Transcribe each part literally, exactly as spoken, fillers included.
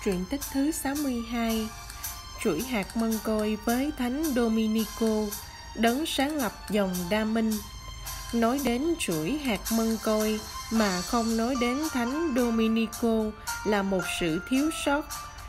Truyện tích thứ sáu mươi hai. Chuỗi hạt mân côi với Thánh Dominico, đấng sáng lập dòng Đa Minh. Nói đến chuỗi hạt mân côi mà không nói đến Thánh Dominico là một sự thiếu sót.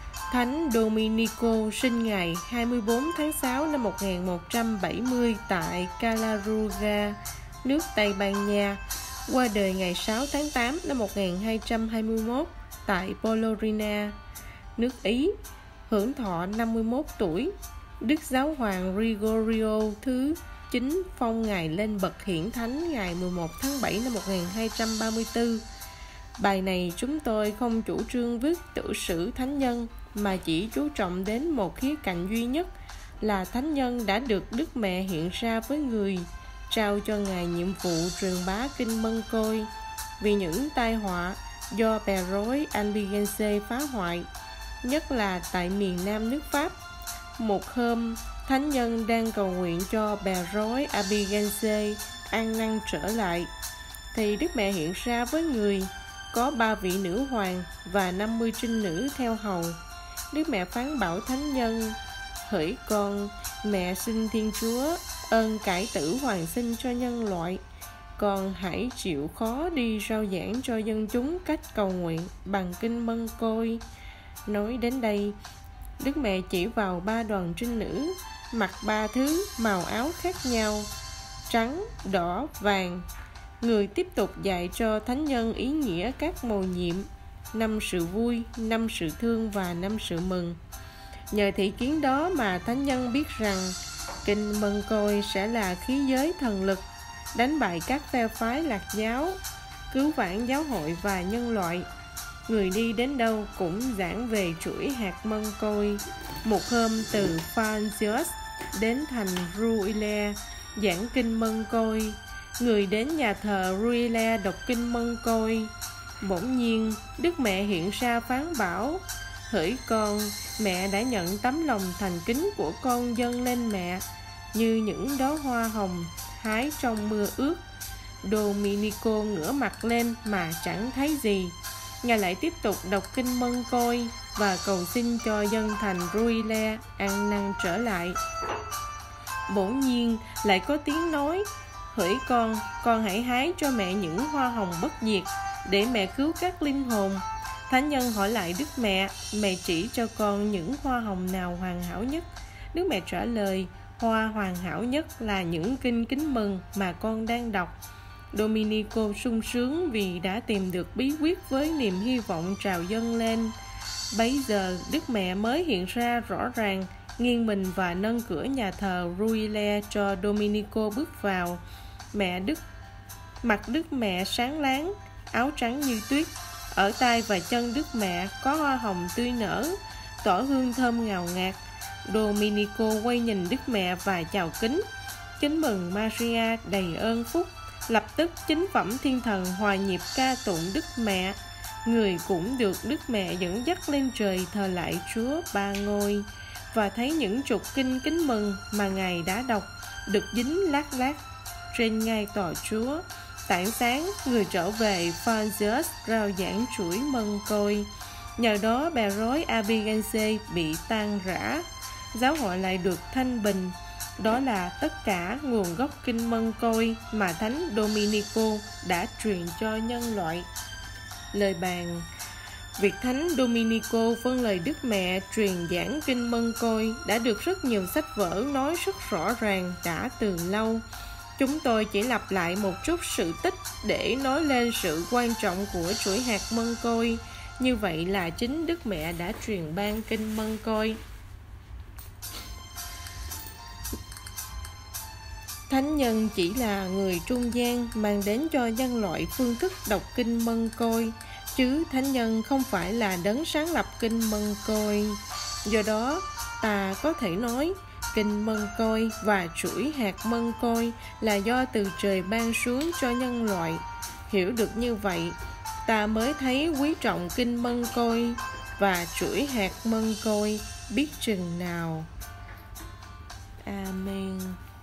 Thánh Dominico sinh ngày hai mươi bốn tháng sáu năm một nghìn một trăm bảy mươi tại Calaruga, nước Tây Ban Nha, qua đời ngày sáu tháng tám năm một nghìn hai trăm hai mươi mốt tại Bologna, nước Ý, hưởng thọ năm mươi mốt tuổi. Đức Giáo hoàng Gregorio thứ chín phong ngài lên bậc hiển thánh ngày mười một tháng bảy năm một nghìn hai trăm ba mươi tư. Bài này chúng tôi không chủ trương viết tự sử thánh nhân, mà chỉ chú trọng đến một khía cạnh duy nhất là thánh nhân đã được Đức Mẹ hiện ra với người, trao cho ngài nhiệm vụ truyền bá kinh mân côi. Vì những tai họa do bè rối Albigense phá hoại, nhất là tại miền Nam nước Pháp, một hôm thánh nhân đang cầu nguyện cho bè rối Albigense an năng trở lại, thì Đức Mẹ hiện ra với người, có ba vị nữ hoàng và năm mươi trinh nữ theo hầu. Đức Mẹ phán bảo thánh nhân: hỡi con, mẹ xin Thiên Chúa ơn cải tử hoàn sinh cho nhân loại, con hãy chịu khó đi rao giảng cho dân chúng cách cầu nguyện bằng kinh mân côi. Nói đến đây, Đức Mẹ chỉ vào ba đoàn trinh nữ, mặc ba thứ màu áo khác nhau, trắng, đỏ, vàng. Người tiếp tục dạy cho thánh nhân ý nghĩa các mầu nhiệm: năm sự vui, năm sự thương và năm sự mừng. Nhờ thị kiến đó mà thánh nhân biết rằng kinh mân côi sẽ là khí giới thần lực, đánh bại các phe phái lạc giáo, cứu vãn giáo hội và nhân loại. Người đi đến đâu cũng giảng về chuỗi hạt mân côi. Một hôm từ Phanzios đến thành Ruile giảng kinh mân côi. Người đến nhà thờ Ruile đọc kinh mân côi. Bỗng nhiên Đức Mẹ hiện ra phán bảo: hỡi con, mẹ đã nhận tấm lòng thành kính của con dâng lên mẹ, như những đóa hoa hồng hái trong mưa ướt. Dominico ngửa mặt lên mà chẳng thấy gì. Ngài lại tiếp tục đọc kinh mân côi và cầu xin cho dân thành Ruile an năng trở lại. Bỗng nhiên lại có tiếng nói: hỡi con, con hãy hái cho mẹ những hoa hồng bất diệt, để mẹ cứu các linh hồn. Thánh nhân hỏi lại Đức Mẹ: mẹ chỉ cho con những hoa hồng nào hoàn hảo nhất? Đức Mẹ trả lời: hoa hoàn hảo nhất là những kinh kính mừng mà con đang đọc. Dominico sung sướng vì đã tìm được bí quyết với niềm hy vọng trào dâng lên. Bấy giờ Đức Mẹ mới hiện ra rõ ràng, nghiêng mình và nâng cửa nhà thờ Ruile cho Dominico bước vào. Mẹ Đức Mặt Đức Mẹ sáng láng, áo trắng như tuyết. Ở tay và chân Đức Mẹ có hoa hồng tươi nở, tỏa hương thơm ngào ngạt. Dominico quay nhìn Đức Mẹ và chào kính: kính mừng Maria đầy ơn phúc. Lập tức chính phẩm thiên thần hòa nhịp ca tụng Đức Mẹ. Người cũng được Đức Mẹ dẫn dắt lên trời thờ lại Chúa Ba Ngôi, và thấy những trục kinh kính mừng mà Ngài đã đọc được dính lác lác trên ngai tòa Chúa. Tảng sáng, người trở về Phanzios rao giảng chuỗi mân côi. Nhờ đó bè rối Albigense bị tan rã, giáo hội lại được thanh bình. Đó là tất cả nguồn gốc kinh mân côi mà Thánh Dominico đã truyền cho nhân loại. Lời bàn: việc Thánh Dominico vâng lời Đức Mẹ truyền giảng kinh mân côi đã được rất nhiều sách vở nói rất rõ ràng đã từ lâu. Chúng tôi chỉ lặp lại một chút sự tích để nói lên sự quan trọng của chuỗi hạt mân côi. Như vậy là chính Đức Mẹ đã truyền ban kinh mân côi. Thánh nhân chỉ là người trung gian mang đến cho nhân loại phương thức đọc kinh mân côi, chứ thánh nhân không phải là đấng sáng lập kinh mân côi. Do đó, ta có thể nói kinh mân côi và chuỗi hạt mân côi là do từ trời ban xuống cho nhân loại. Hiểu được như vậy, ta mới thấy quý trọng kinh mân côi và chuỗi hạt mân côi biết chừng nào. Amen.